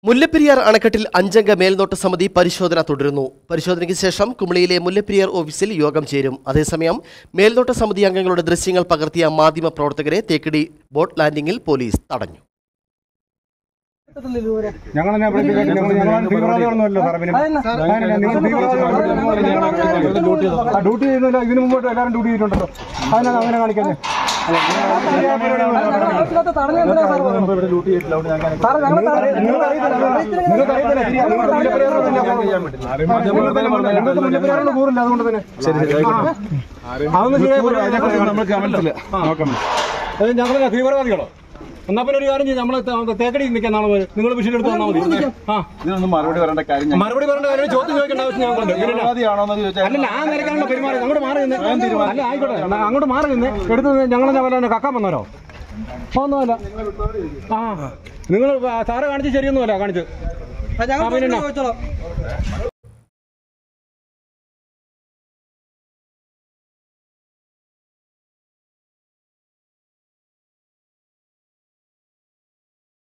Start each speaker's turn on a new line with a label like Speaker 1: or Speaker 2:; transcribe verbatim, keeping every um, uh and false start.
Speaker 1: മുല്ലപ്പെരിയാർ അണക്കെട്ടിൽ അഞ്ചംഗ മേൽനോട്ട സമിതി പരിശോധന തുടരുന്നു. പരിശോധനയ്ക്ക് ശേഷം കുമളിയിലെ മുല്ലപ്പെരിയാർ ഓഫീസിൽ യോഗം ചേരും. അതേസമയം മേൽനോട്ട സമിതി അംഗങ്ങളുടെ ദൃശ്യങ്ങൾ പകർത്തിയ മാധ്യമ പ്രവർത്തകരെ തേക്കടി ബോട്ട് ലാൻഡിംഗിൽ പോലീസ് തടഞ്ഞു.
Speaker 2: ഡ്യൂട്ടി ചെയ്യുന്നില്ല, ഇതിനു മുമ്പോട്ട് എല്ലാവരും ഡ്യൂട്ടി ചെയ്തിട്ടുണ്ടല്ലോ. അതിനാണ് അങ്ങനെ കാണിക്കുന്നത്. കൂറില്ല, അതുകൊണ്ട് തന്നെ ഞങ്ങൾ തീവ്രവാദികളോ? എന്നാ പിന്നെ ഒരു കാര്യം ചെയ്യും, നമ്മള് തേക്കടി നിൽക്കാൻ നാളെ വരെ നിങ്ങൾ വിഷയം എടുത്ത് വന്നാൽ മതി.
Speaker 3: ഇതിനൊന്നും മറുപടി പറയേണ്ട കാര്യം
Speaker 2: മറുപടി പറയേണ്ട കാര്യം ചോദ്യം ചോദിക്കേണ്ട ആവശ്യം ഞങ്ങളുണ്ട്. അല്ല, ആ നിലക്കാണല്ലോ പെരുമാറി. അങ്ങോട്ട് മാറി നിന്ന് അല്ല ആയിക്കോട്ടെ, അങ്ങോട്ട് മാറി നിന്ന് എടുത്ത് ഞങ്ങളെന്താ പോലെ കക്കാൻ വന്നാലോ? ഒന്നുമല്ല. ആ നിങ്ങൾ സാറ് കാണിച്ച് ശരിയൊന്നുമല്ല കാണിച്ച്.